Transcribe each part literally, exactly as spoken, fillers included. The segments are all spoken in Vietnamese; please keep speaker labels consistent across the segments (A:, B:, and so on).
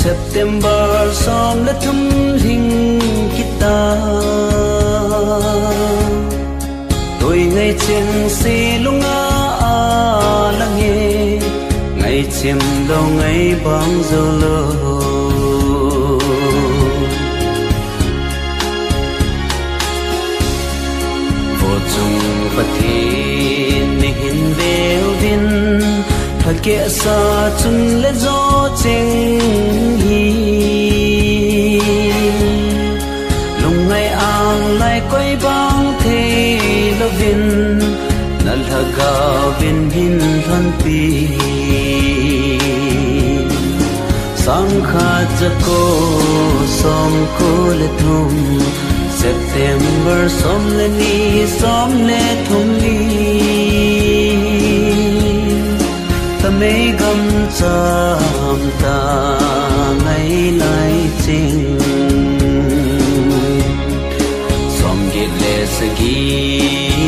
A: September som le thum hing kita tôi ngày trên xe lunga a la nghe ngày chim đâu ngày bóng dâu lơ vô chung bất thiên hình veo vin thật kia sa chung lệ gió chênh hi lùng ngày ang lại quay băng thế lo vin nal haga vin hin than pi sang kha jako som ko le thum September som le ni som le thum ni ta mấy gam cham ta ngày lại chinh som git le sagi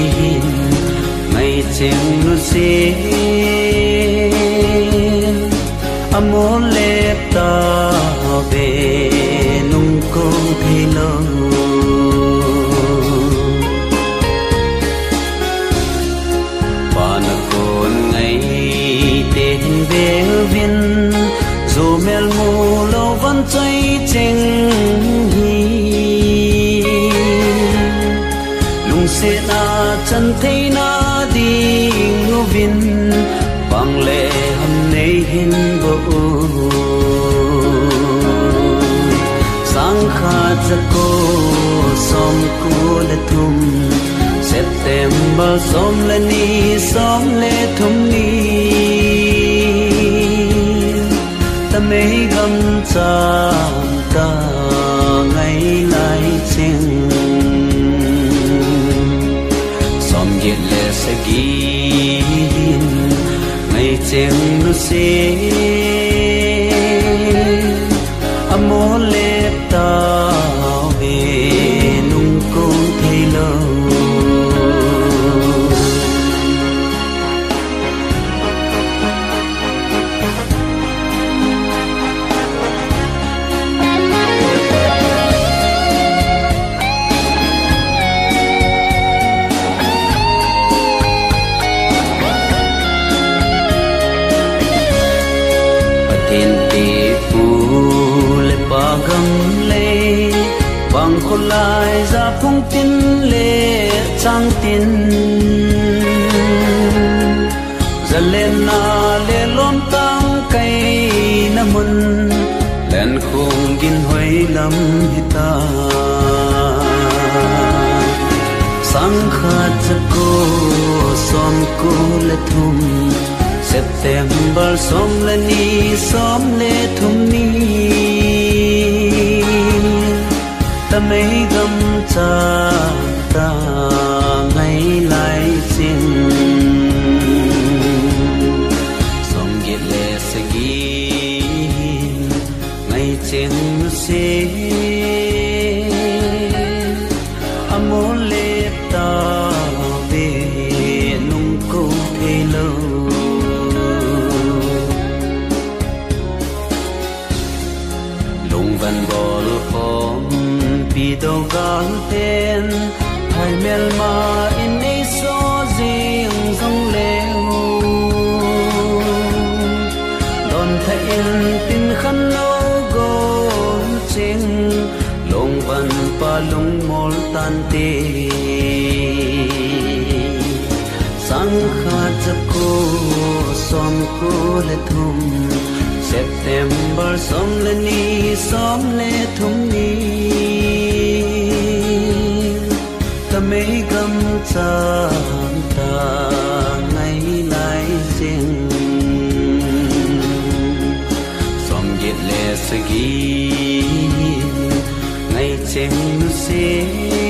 A: ngày chinh nu se amol le ta về nung cô thấy lâu về viên dù mel mù lâu vẫn cháy chênh hi lùng xe na chân thấy na đi ngô viên bằng lệ hầm nay hin bộ sang khá cha cô som cô lệ thum September som lệ ni som lệ thum ni ta mấy gam cham ta ngày lại chênh som git le sagi ngày chênh nu se amol le ta về nung cô thấy lâu bằng khôn lại ra phong tin lệ trang tin giờ lên na lệ lom tăng cây na mun lên khung gin hoy lam hita sang khat ko som ko le thum September som le ni som le thum ni ta mấy gam cha ta ngày lại chinh som git le sagi ngày chinh se amol le ta về nung cô thấy lâu lung văn bol khom pi đâu gal ten hai mel ma in ei so jing zong leo don tha in tin khan lo go ching long van pa long mol tan te sang kha chako som ko le thum September som le ni som le thum ni ta mấy gam cham ta ngày lại chênh som git le sagi ngày chênh nu se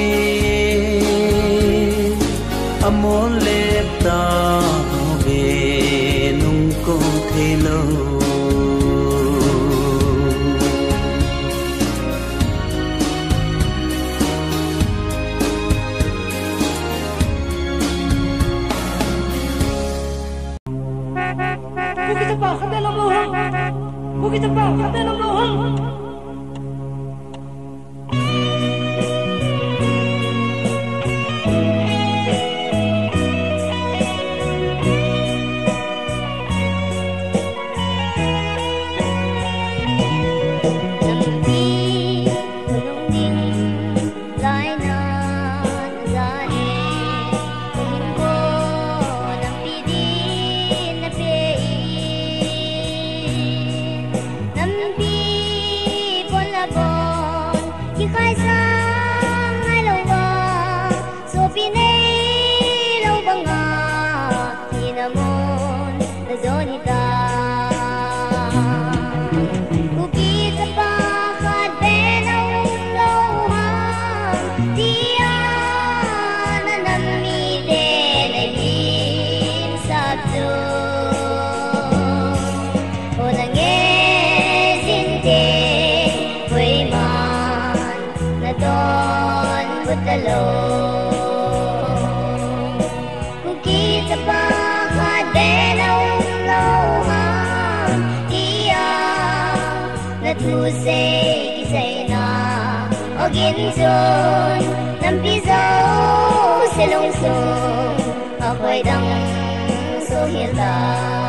A: amol le ta về nung cô thấy lâu
B: Kita pa, kami lang mohon. Kita pa, kami lang mohon. butalo kukita pa kadena lo ha iya na tu se kisay na ogin son nampiso silong song ako'y dang suhilay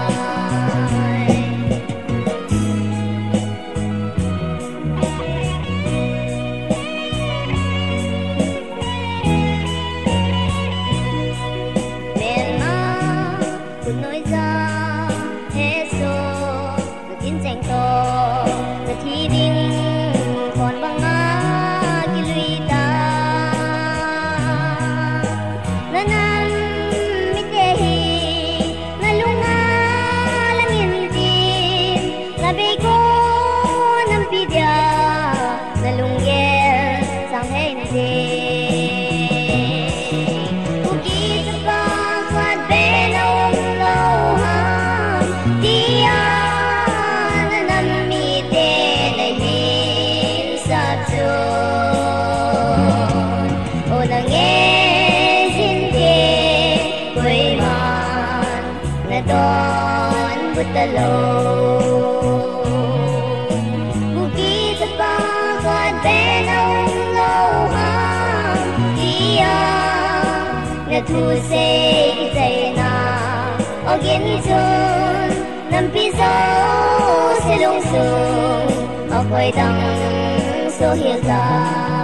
B: butalo bukit sa pagkadbenong lohang iya natusay kisay na o ginsun ng piso silungsung ako'y dang suhilay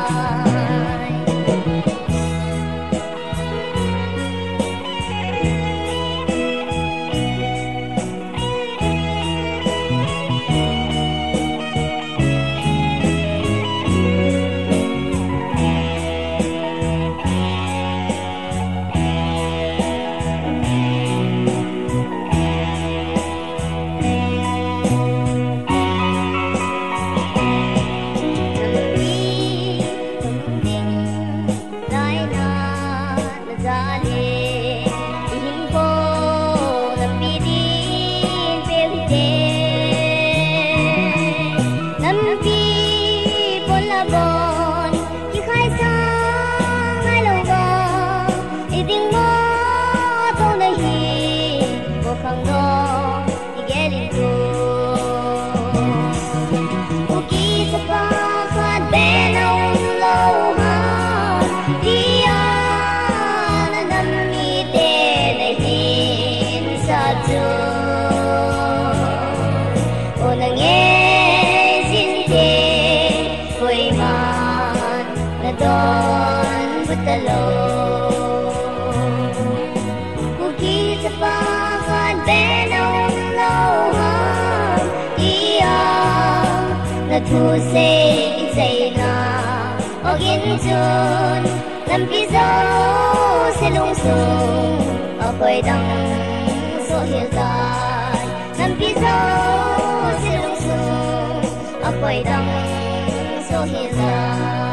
B: butalo bukit sa pagkadbenong lohang iya natusay kisay na o ginsun ng piso silungsung ako'y dang suhilay ng piso silungsung ako'y dang suhilay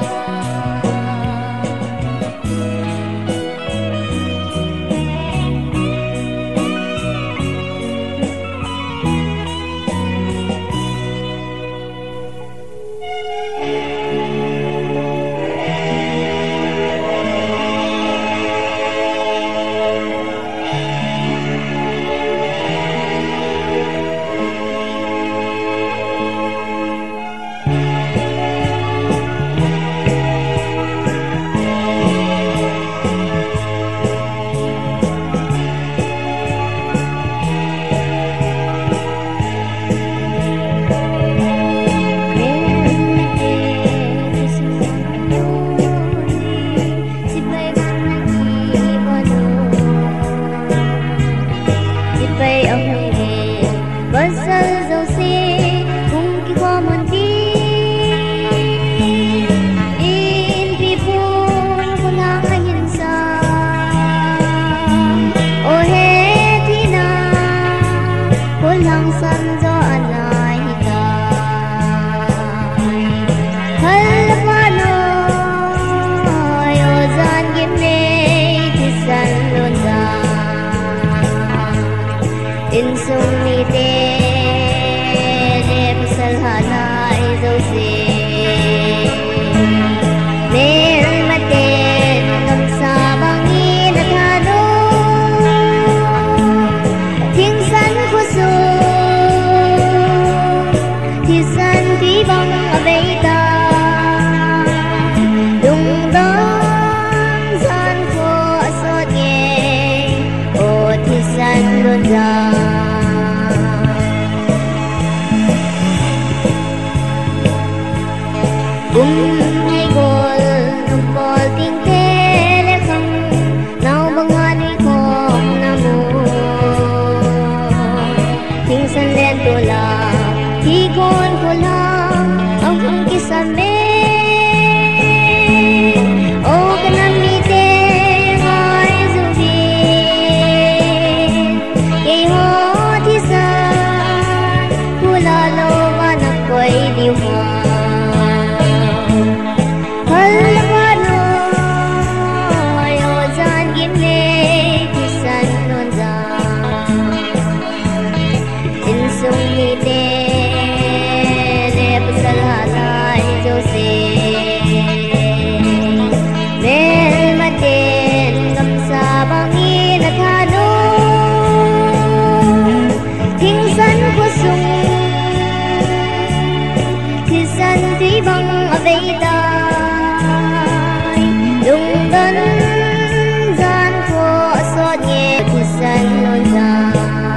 B: gần gian khổ xót nhẹ thì sân lối ra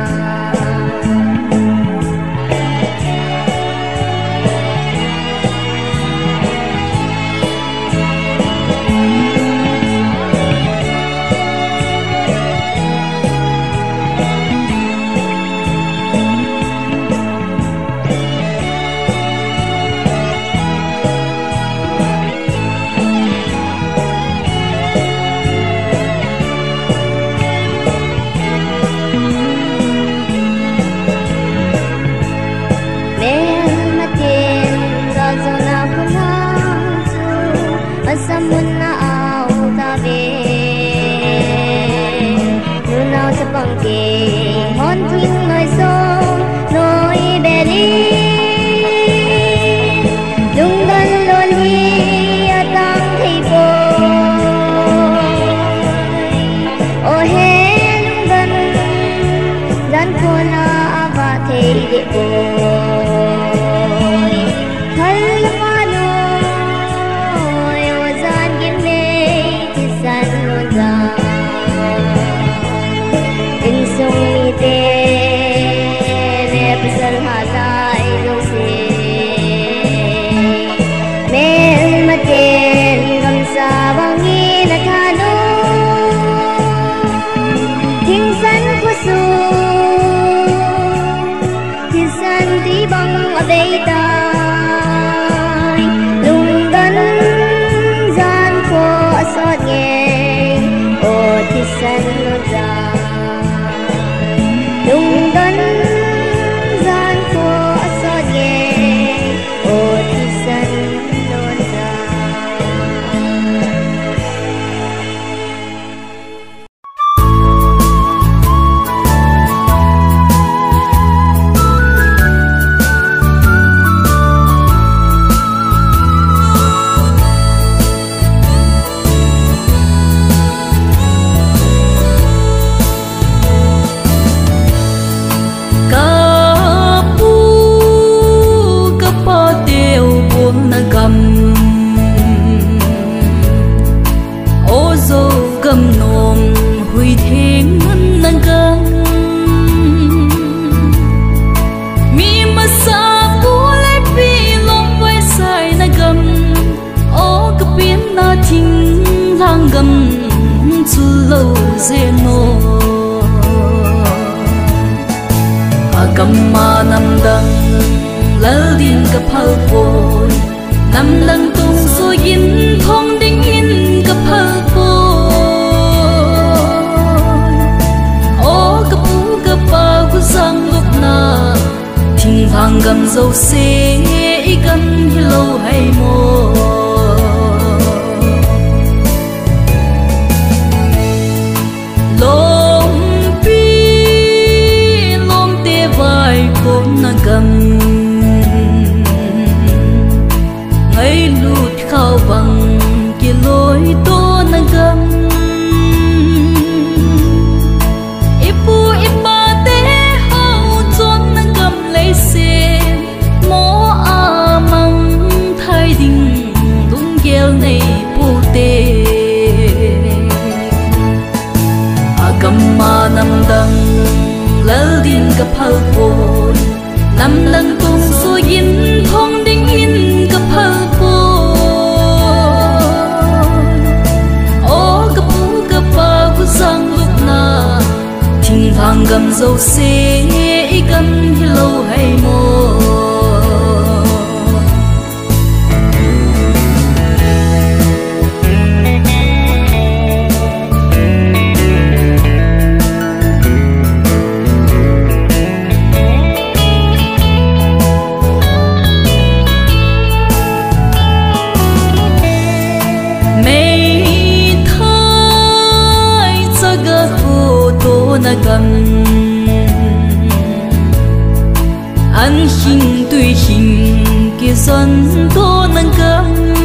C: an hình tùy hình kia dân tô nâng cơm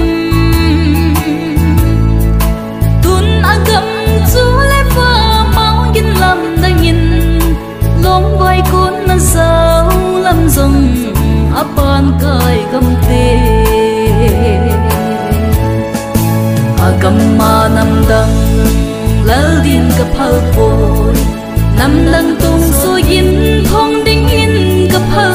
C: tuôn ăn cơm chú lấy phơ máu nhìn làm đang nhìn lom vai con nâng sao làm rồng áp bàn cài cầm tê à cầm Agamma namdang lalin kapal boy namlang tung so yin thong ding in kapal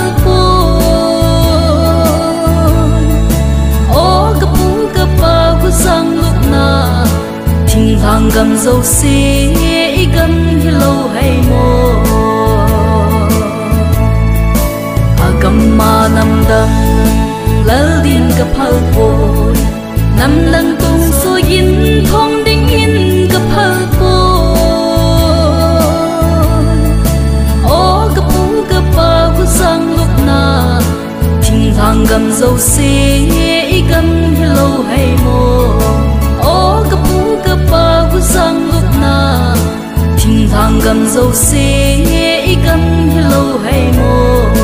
C: boy o kapu kapa ku sang luk na thing hang gam zo se gam hello hay mo Agamma namdang lalin kapal boy namlang tung so yin thong ding in kapal boy o kapu kapa ku sang luk na thing hang gam zo se gam hello hay mo o kapu kapa ku sang luk na thing hang gam zo se gam hello hay mo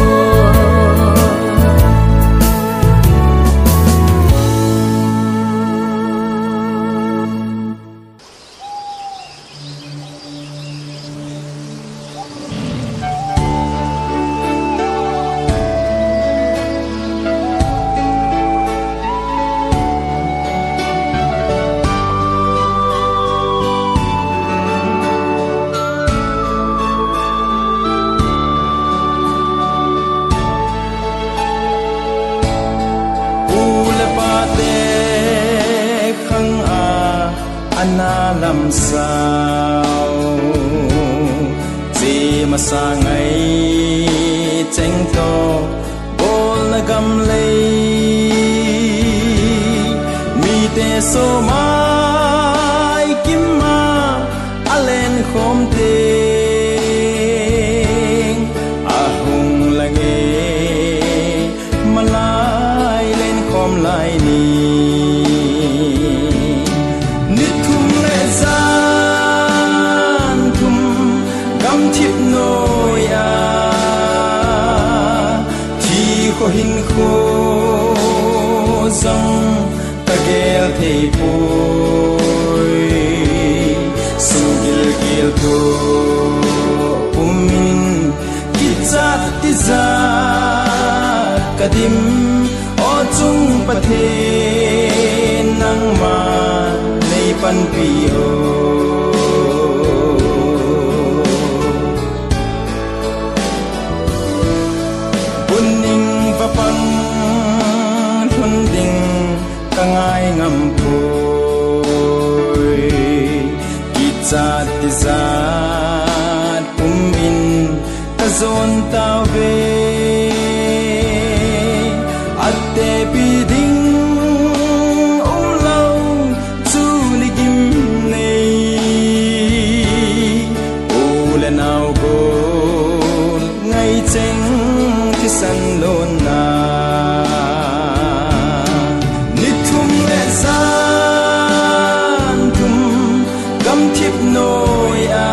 D: lam sao chỉ mà sa ngày tranh to bol na gam lei mi te so mai kim ma alen khom te a hung la nge malai len khom lai ni hin khô rong ta gel thei poi sung gil gil to umin kizat tizat kadim o chung pathe nang ma nei pan pi ho pang thun ding kangai ngam poi kizat tizat pumin kazon tao ve atte pi ding om lau chu ni gim nei o le nau go ngai cheng ki san lon na ni thum le san thum gam thip noi a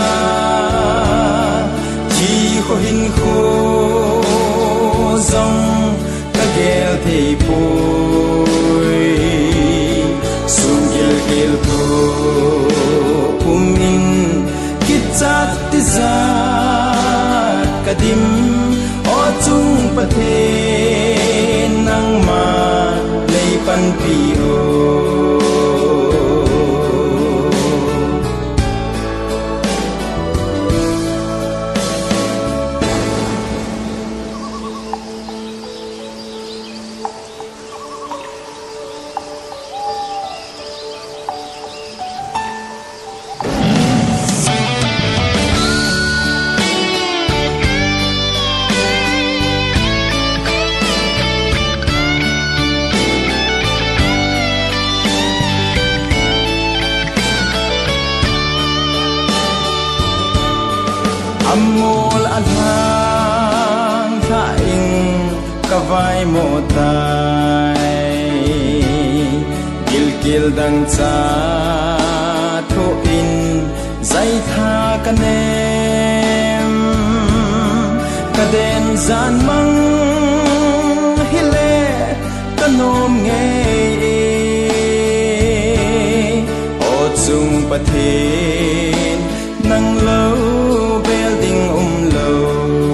D: chi kho hin kho zong ka gel thei poi sung gel gel to umin kizat tizat kadim chung pathe nang ma lei pan pi ho amol adhang tha ing kavai mo tai gil gil dang cha tho in zai tha kanem kaden zan mang hile kanom nge o chung pathin nang lâu building um lâu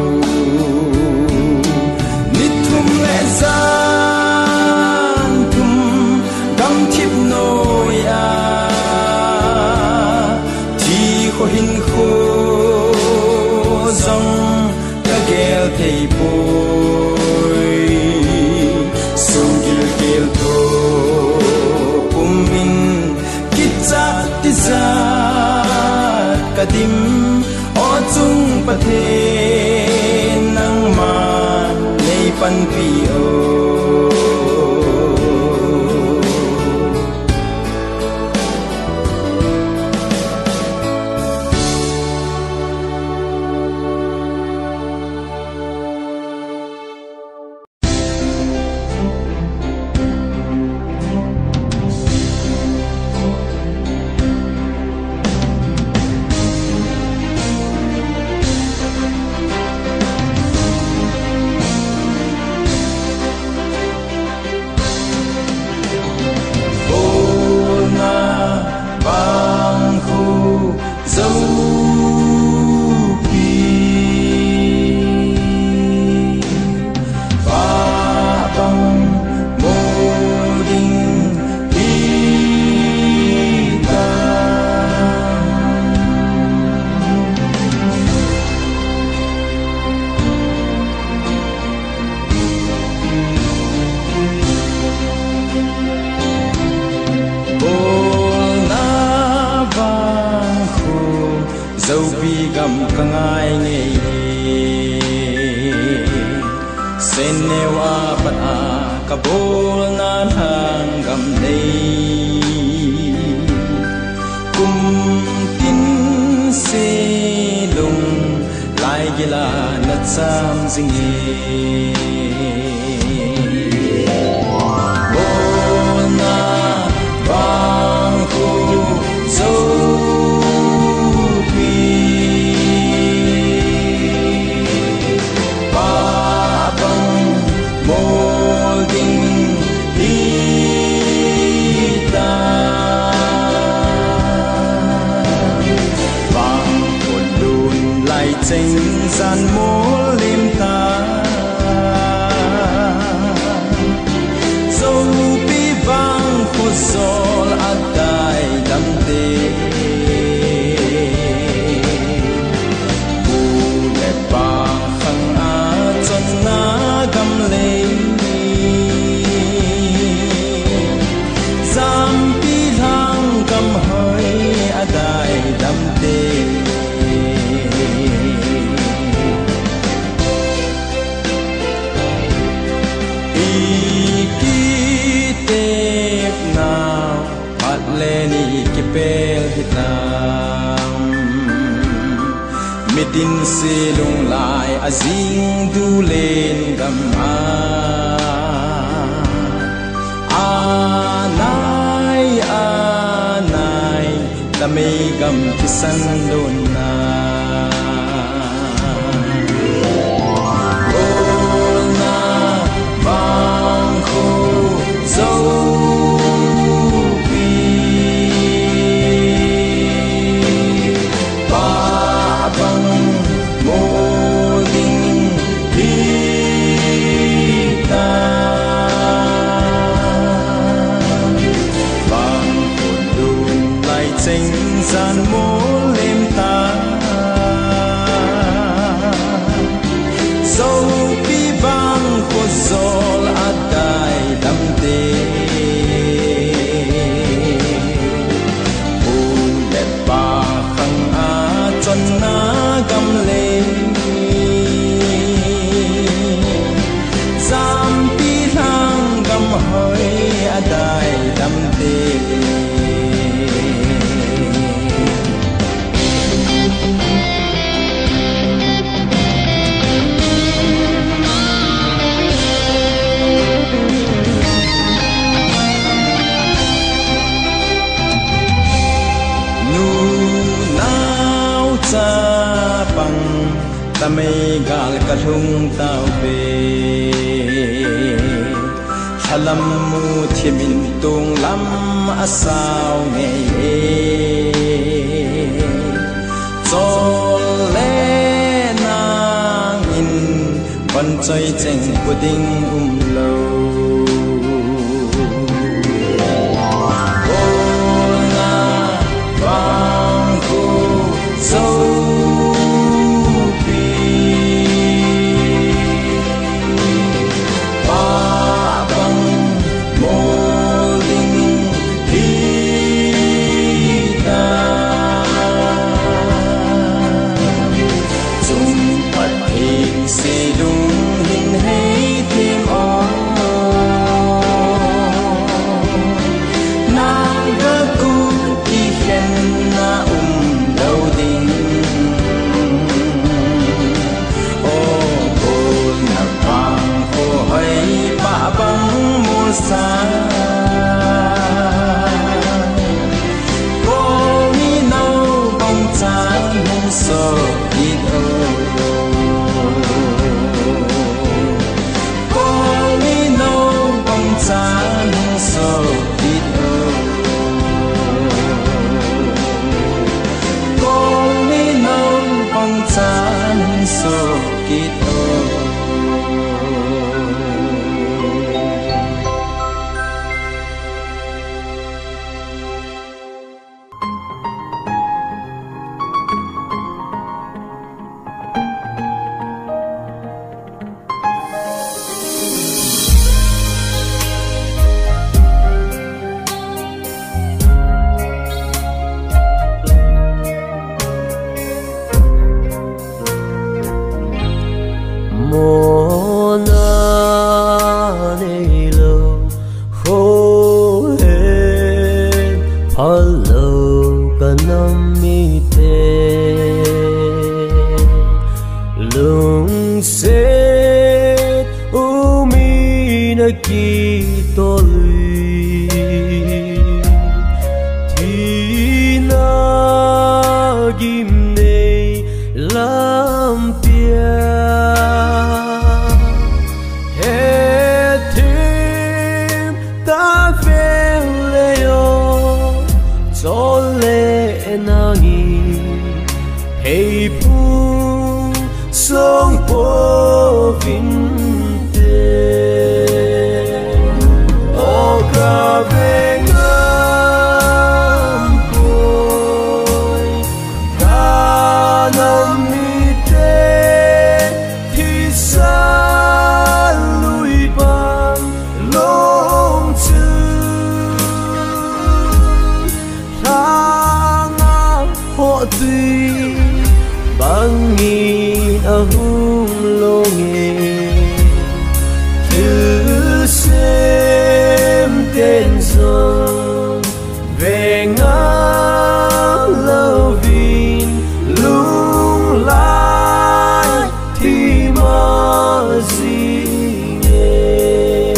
D: nít thum lệ gian thum gam chip nôi a ระดิมโอจุงประเทศนังมาในปันปีโอดินเสลงลายอาซิงดูเลนกำอาอานายอานายละเมกำพิสันโดนนาโอนาบางโคโซsan mô lim ta dâu pi bang ko zol adai dam de u le pa khang a chon na gam le zam pi lang gam hoi adai dam de ta mây gal ka lung tao pe halam mu thimin tung lam asao nge chol le nang in ban choi cheng puding um lo na bang ku so
A: lâu cả năm mi tê lung sẽ u mi na ki to lui thì na gim nei lam pia hết thêm ta về leo cho lệ nangi hey pu song po vin te o ka ve ngam poi ka nam mi te thì sa lui bang long chư thang họ tuy bang nghìn ở hung lô nghề thứ xem tên dòng về ngang lâu vin lung lại thì mà gì nghe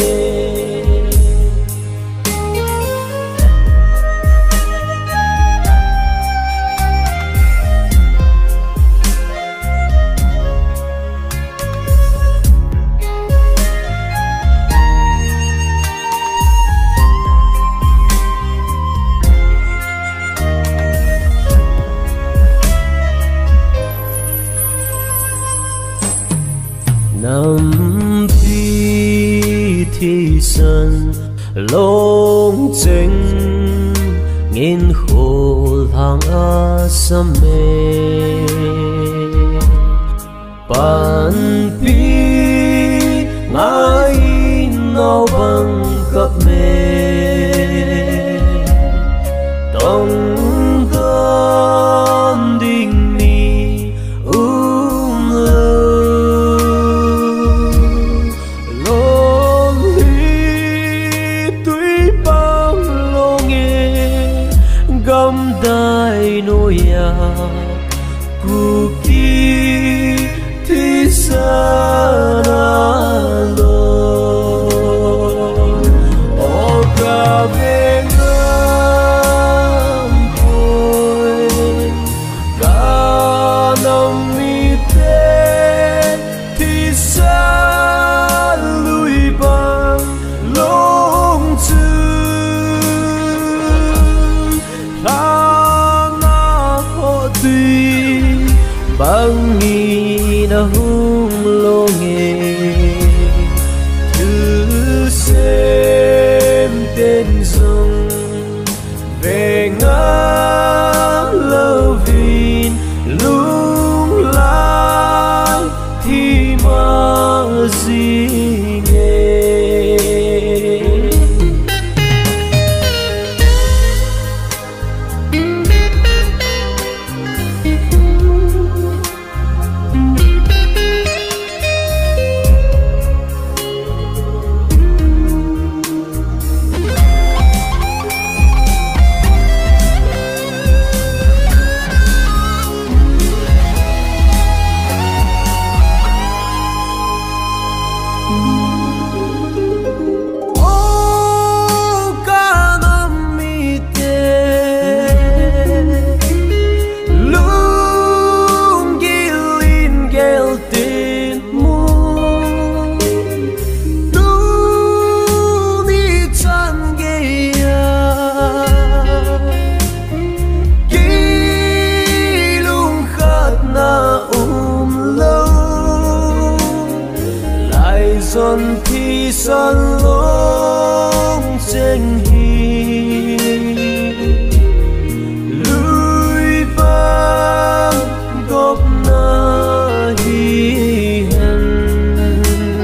A: năm pi thì sân lông chênh nghìn khổ hàng a sam mê pan pi ngài nao bằng cặp mê tông tâm đình mi um lô gam dai no ya ku ki thi sa lo o ka ve ngam poi ka nam mi te thi sa lui bang long chư bang nghi na hung lô nghề thứ xem tên dòng về ngang lâu vin lung lại thì mà gì nghe son thi san long trên hi lui bang gop na hi hen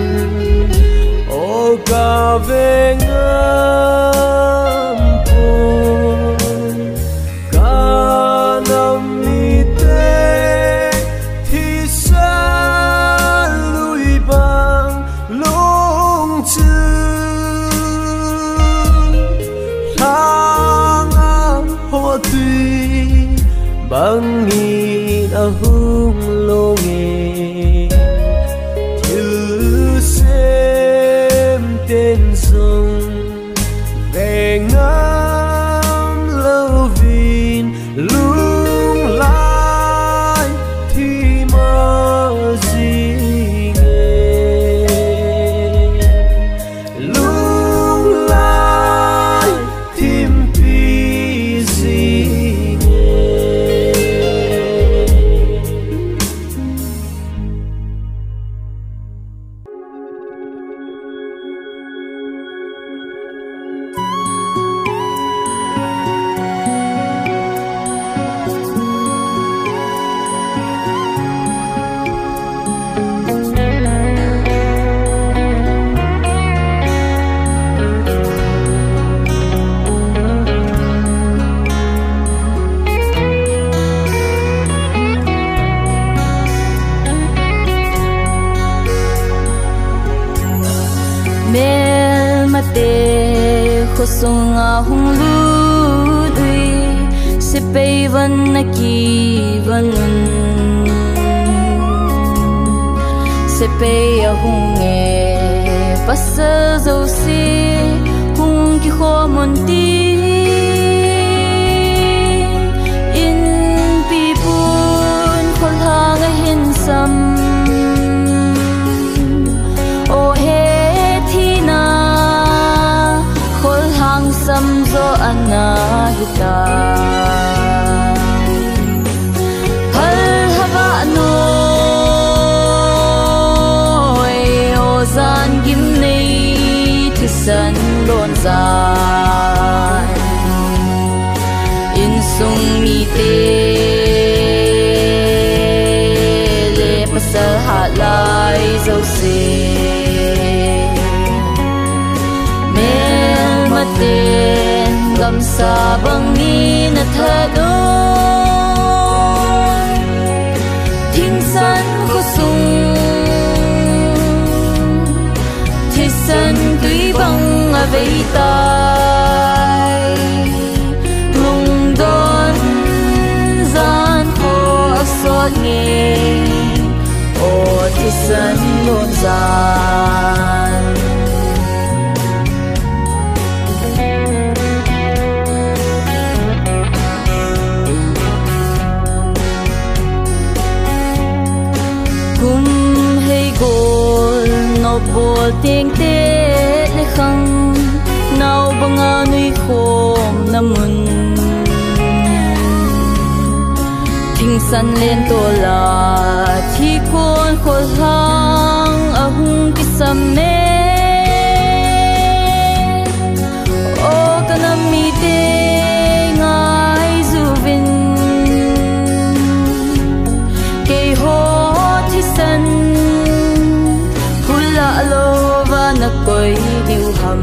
A: o ka ve ngam poi ka nam mi te thi sa lui bang long chư tuy băng nghìn a hung lô nghề chữ xem tên sông về ngắm lâu vin lung lai thì mơ gì nghe lung lai tìm pi gì nghe
C: mel mate khosonga hung lu dui se pe van na ki van se pe a hung e pasa zo si hung ki kho mon ti in pi pun khol hang a hin sam o he samzo anahita hal haba no ozan gimnei thisan lon zan in sung mi te le pasal halai zo se ten gam sa bang ni na tha do thinh san ko sung thi san tui bang a vei tai lung don zan ko sot nge o thi san lon zan bol tiếng tê lê khăng nào băng a nuôi khom namun thinh san lên to la thi con khol hang a hung ki sam me o kanam mi te ngai zu vin ke ho thi san alo và na koi diu ham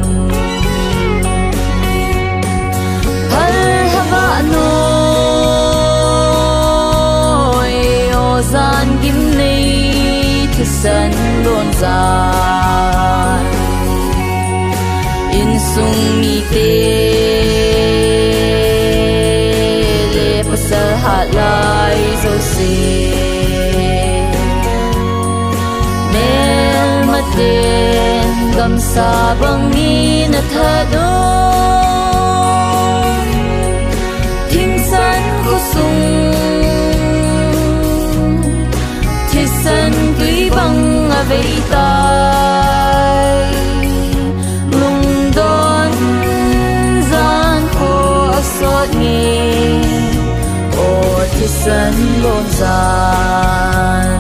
C: hal hava no ozan gim nei thisan lon zan in sung mi te le pasal halai zo se ten gam sa bang ni na tha do thinh san ko sung thi san tui bang a vei tai lung don zan ko sot nge o thi san lon zan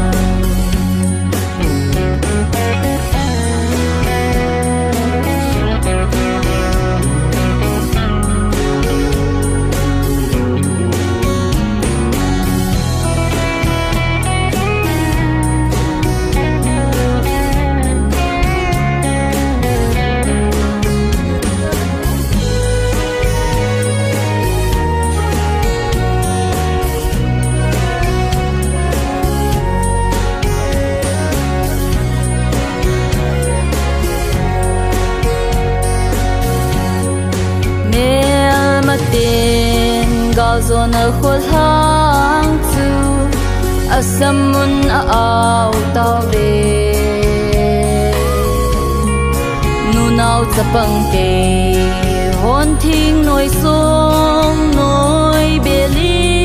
C: bao giờ nở khôn hang chu asamun a ao tao về nu nau chapang ke hon thing noi song noi beli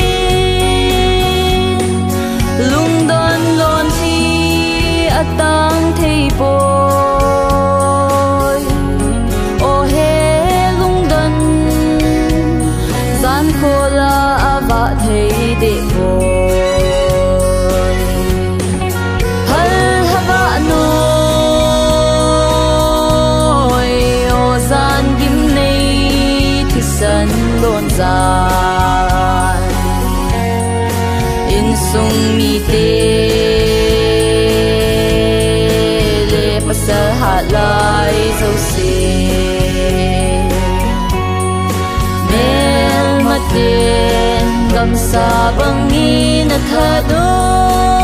C: lung don lon thi atang thei boy o he lung don zan khola ava thei de boy hal hava noi o zan gim nei thi san lon zan in sung mi te le pasa hat lai zo se mel maten gam sa bang ni na tha do